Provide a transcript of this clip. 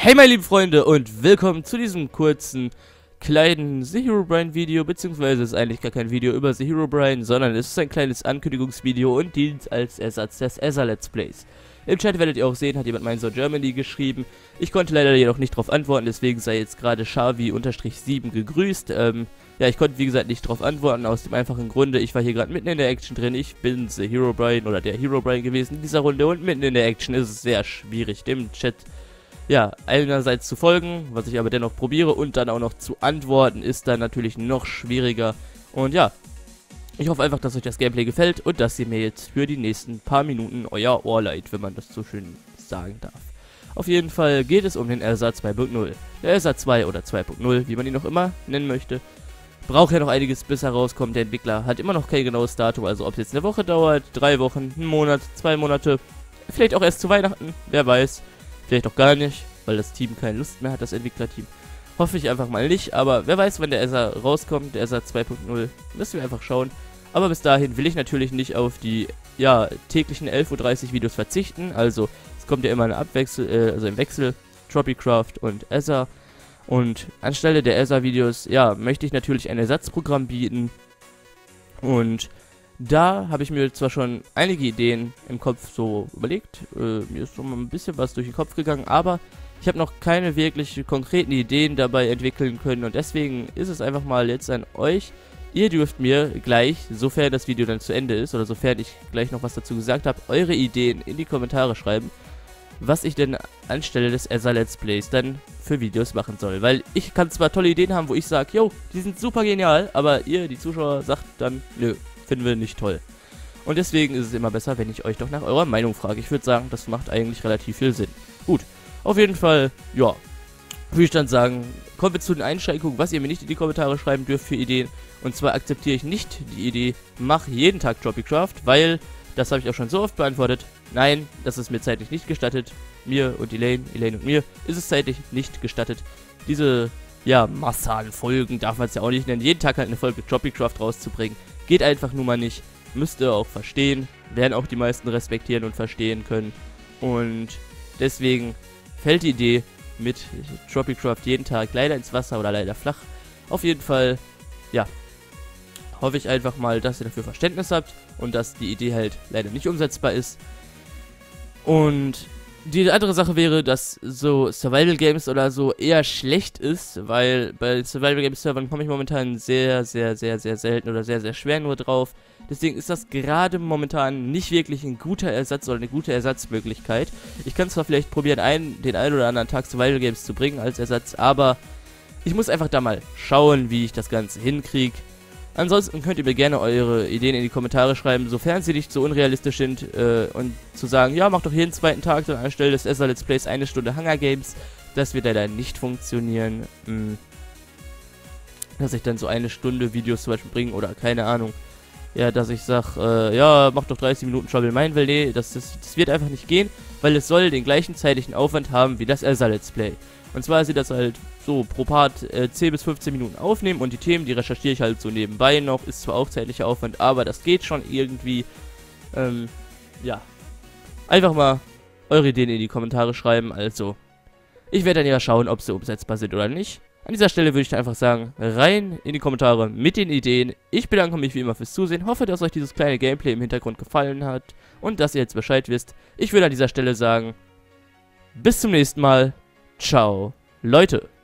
Hey meine lieben Freunde und willkommen zu diesem kurzen, kleinen The Herobrine Video, beziehungsweise es ist eigentlich gar kein Video über The Herobrine, sondern es ist ein kleines Ankündigungsvideo und dient als Ersatz des Eza Let's Plays. Im Chat werdet ihr auch sehen, hat jemand Mindso Germany geschrieben. Ich konnte leider jedoch nicht darauf antworten, deswegen sei jetzt gerade Shavi_7 gegrüßt. Ja, ich konnte wie gesagt nicht darauf antworten, aus dem einfachen Grunde, ich war hier gerade mitten in der Action drin. Ich bin The Herobrine oder der Herobrine gewesen in dieser Runde und mitten in der Action ist es sehr schwierig, dem Chat ja, einerseits zu folgen, was ich aber dennoch probiere, und dann auch noch zu antworten, ist dann natürlich noch schwieriger. Und ja, ich hoffe einfach, dass euch das Gameplay gefällt und dass ihr mir jetzt für die nächsten paar Minuten euer Ohr leiht, wenn man das so schön sagen darf. Auf jeden Fall geht es um den Eza 2.0. Der Eza 2 oder 2.0, wie man ihn noch immer nennen möchte, braucht ja noch einiges, bis er rauskommt. Der Entwickler hat immer noch kein genaues Datum, also ob es jetzt eine Woche dauert, 3 Wochen, einen Monat, 2 Monate, vielleicht auch erst zu Weihnachten, wer weiß. Vielleicht auch gar nicht, weil das Team keine Lust mehr hat, das Entwicklerteam. Hoffe ich einfach mal nicht, aber wer weiß, wann der Eza rauskommt, der Eza 2.0, müssen wir einfach schauen. Aber bis dahin will ich natürlich nicht auf die, ja, täglichen 11:30 Uhr Videos verzichten. Also, es kommt ja immer eine Abwechsel, also im Wechsel, Tropicraft und Eza. Und anstelle der Eza-Videos, ja, möchte ich natürlich ein Ersatzprogramm bieten. Und da habe ich mir zwar schon einige Ideen im Kopf so überlegt, mir ist so mal ein bisschen was durch den Kopf gegangen, aber ich habe noch keine wirklich konkreten Ideen dabei entwickeln können und deswegen ist es einfach mal jetzt an euch. Ihr dürft mir gleich, sofern das Video dann zu Ende ist oder sofern ich gleich noch was dazu gesagt habe, eure Ideen in die Kommentare schreiben, was ich denn anstelle des Eza Let's Plays dann für Videos machen soll. Weil ich kann zwar tolle Ideen haben, wo ich sage, yo, die sind super genial, aber ihr, die Zuschauer, sagt dann, nö, finden wir nicht toll. Und deswegen ist es immer besser, wenn ich euch doch nach eurer Meinung frage. Ich würde sagen, das macht eigentlich relativ viel Sinn. Gut, auf jeden Fall, ja, würde ich dann sagen, kommen wir zu den Einschränkungen, was ihr mir nicht in die Kommentare schreiben dürft für Ideen. Und zwar akzeptiere ich nicht die Idee, mach jeden Tag Tropicraft, weil, das habe ich auch schon so oft beantwortet, nein, das ist mir zeitlich nicht gestattet. Mir und Elaine und mir ist es zeitlich nicht gestattet, diese, ja, Masse an Folgen, darf man es ja auch nicht nennen, jeden Tag halt eine Folge Tropicraft rauszubringen. Geht einfach nun mal nicht. Müsst ihr auch verstehen. Werden auch die meisten respektieren und verstehen können. Und deswegen fällt die Idee mit Tropicraft jeden Tag leider ins Wasser oder leider flach. Auf jeden Fall, ja, hoffe ich einfach mal, dass ihr dafür Verständnis habt und dass die Idee halt leider nicht umsetzbar ist. Und die andere Sache wäre, dass so Survival Games oder so eher schlecht ist, weil bei Survival Games Servern komme ich momentan sehr selten oder sehr schwer nur drauf. Deswegen ist das gerade momentan nicht wirklich ein guter Ersatz oder eine gute Ersatzmöglichkeit. Ich kann zwar vielleicht probieren, den einen oder anderen Tag Survival Games zu bringen als Ersatz, aber ich muss einfach da mal schauen, wie ich das Ganze hinkriege. Ansonsten könnt ihr mir gerne eure Ideen in die Kommentare schreiben, sofern sie nicht so unrealistisch sind, und zu sagen, ja, mach doch jeden zweiten Tag dann anstelle des Eza Let's Plays 1 Stunde Hunger Games. Das wird leider nicht funktionieren. Dass ich dann so 1 Stunde Videos zum Beispiel bringe oder keine Ahnung. Ja, dass ich sag, ja, mach doch 30 Minuten Trouble Mineville. Nee, das wird einfach nicht gehen, weil es soll den gleichen zeitlichen Aufwand haben wie das Eza Let's Play. Und zwar sieht das halt so pro Part 10 bis 15 Minuten aufnehmen und die Themen, die recherchiere ich halt so nebenbei noch. Ist zwar auch zeitlicher Aufwand, aber das geht schon irgendwie. Ja. Einfach mal eure Ideen in die Kommentare schreiben. Also, ich werde dann ja schauen, ob sie umsetzbar sind oder nicht. An dieser Stelle würde ich dann einfach sagen, rein in die Kommentare mit den Ideen. Ich bedanke mich wie immer fürs Zusehen. Hoffe, dass euch dieses kleine Gameplay im Hintergrund gefallen hat und dass ihr jetzt Bescheid wisst. Ich würde an dieser Stelle sagen, bis zum nächsten Mal. Ciao, Leute.